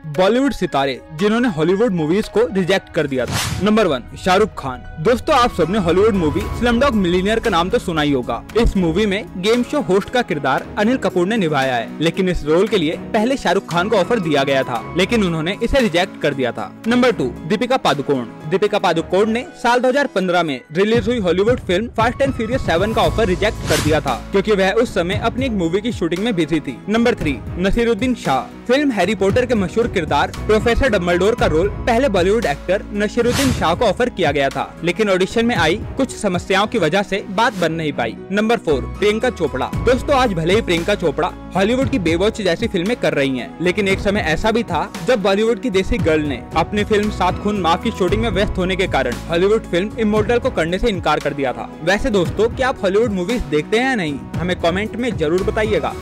बॉलीवुड सितारे जिन्होंने Hollywood movies को रिजेक्ट कर दिया था। नंबर 1, शाहरुख खान। दोस्तों, आप सबने हॉलीवुड मूवी स्लमडॉग मिलियनेयर का नाम तो सुना ही होगा। इस मूवी में गेम शो होस्ट का किरदार अनिल कपूर ने निभाया है, लेकिन इस रोल के लिए पहले शाहरुख खान को ऑफर दिया गया था, लेकिन उन्होंने इसे रिजेक्ट कर दिया था। नंबर 2, दीपिका पादुकोण। दीपिका पादुकोण ने साल 2015 में रिलीज हुई Hollywood film fast and furious 7 का ऑफर रिजेक्ट कर दिया था, क्योंकि वह उस समय अपनी एक मूवी की शूटिंग में बिजी थी। Number 3, Naseeruddin Shah. Film Harry Potter के मशहूर किरदार प्रोफेसर डम्बलडोर का रोल पहले बॉलीवुड एक्टर नसीरुद्दीन शाह को ऑफर किया गया था, लेकिन ऑडिशन में आई कुछ समस्याओं की वजह से बात बन नहीं पाई। नंबर 4, प्रियंका चोपड़ा। दोस्तों, आज भले ही प्रियंका चोपड़ा हॉलीवुड की बेवॉच जैसी फिल्में कर रही हैं, लेकिन एक समय ऐसा भी था जब बॉलीवुड की देसी गर्ल ने अपनी फिल्म 7 खून माफ की शूटिंग में व्यस्त होने के कारण हॉलीवुड फिल्म इमोर्टल को करने से इनकार कर दिया था। वैसे दोस्तों, क्या आप हॉलीवुड मूवीज देखते हैं या नहीं, हमें कमेंट में जरूर बताइएगा।